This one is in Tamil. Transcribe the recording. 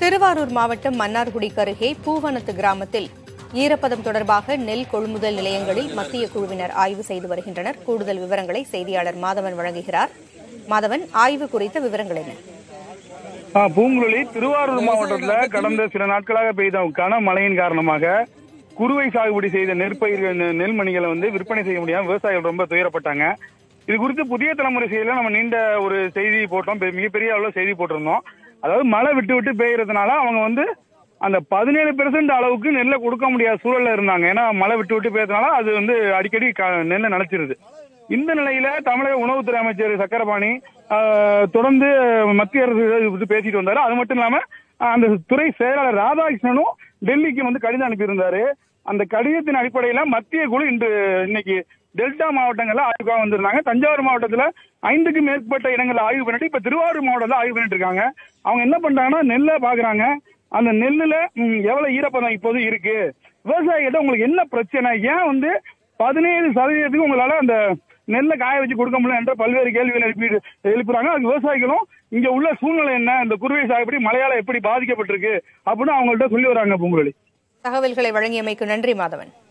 திருவாரூர் மாவட்டம் மன்னார்குடிக்கு அருகே பூவனத்து கிராமத்தில் ஈரப்பதம் தொடர்பாக நெல் கொள்முதல் நிலையங்களில் மத்திய குழுவினர் ஆய்வு செய்து வருகின்றனர். கூடுதல் விவரங்களை செய்தியாளர் மாதவன் வழங்குகிறார். மாதவன், ஆய்வு குறித்த விவரங்கள் என்ன? பூங்குழலி, திருவாரூர் மாவட்டத்தில் கடந்த சில நாட்களாக பெய்த கனமழையின் காரணமாக குறுவை சாகுபடி செய்த நெல்மணிகளை விற்பனை செய்ய முடியாம விவசாயிகள் ரொம்ப துயரப்பட்டாங்க. இது குறித்து புதிய தலைமுறை செய்தியில நம்ம நீண்ட ஒரு செய்தி போட்டோம், மிகப்பெரிய அளவில் செய்தி போட்டிருந்தோம். அதாவது மழை விட்டு விட்டு பெய்யறதுனால அவங்க அந்த 17% அளவுக்கு நெல்லை கொடுக்க முடியாத சூழல்ல இருந்தாங்க. ஏன்னா மழை விட்டு விட்டு பெய்யறதுனால அது அடிக்கடி நெல்லை நினைச்சிருது. இந்த நிலையில தமிழக உணவுத்துறை அமைச்சர் சக்கரபாணி தொடர்ந்து மத்திய அரசு பேசிட்டு வந்தாரு. அது மட்டும் இல்லாம அந்த துறை செயலாளர் ராதாகிருஷ்ணனும் டெல்லிக்கு கடிதம் அனுப்பியிருந்தாரு. அந்த கடிதத்தின் அடிப்படையில மத்திய குழு இன்னைக்கு டெல்டா மாவட்டங்கள்ல ஆய்வுக்காக வந்திருந்தாங்க. தஞ்சாவூர் மாவட்டத்துல 5க்கும் மேற்பட்ட இடங்கள்ல ஆய்வு பண்ணிட்டு இப்ப திருவாரூர் மாவட்டத்துல ஆய்வு பண்ணிட்டு இருக்காங்க. அவங்க என்ன பண்றாங்கன்னா நெல்லை பாக்குறாங்க. அந்த நெல்லுல எவ்வளவு ஈரப்பதம் இப்போது இருக்கு, விவசாயிகிட்ட உங்களுக்கு என்ன பிரச்சனை, ஏன் 17% உங்களால அந்த நெல்லை காய வச்சு கொடுக்க முடியல என்ற பல்வேறு கேள்விகள் எழுப்புறாங்க. அதுக்கு விவசாயிகளும் இங்க உள்ள சூழ்நிலை என்ன, இந்த குறுவை சாகுபடி மழையால எப்படி பாதிக்கப்பட்டிருக்கு அப்படின்னு அவங்கள்ட்ட சொல்லி வராங்க. பூங்குழலி, தகவல்களை வழங்கியமைக்கு நன்றி மாதவன்.